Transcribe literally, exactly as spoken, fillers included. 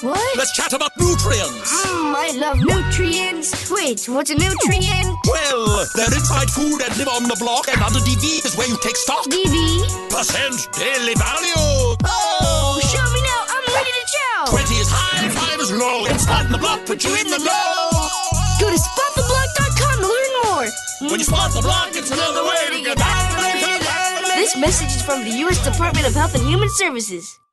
What? Let's chat about nutrients. Mmm, I love nutrients. Wait, what's a nutrient? Well, they're inside food and live on the block, and under D V is where you take stock. D V? Percent daily value. Oh, show me now. I'm ready to chow. twenty is high, five is low. And spot the block, put you in the know. Go to spot the block dot com to learn more. When you spot the block, it's another way to get back. This message is from the U S Department of Health and Human Services.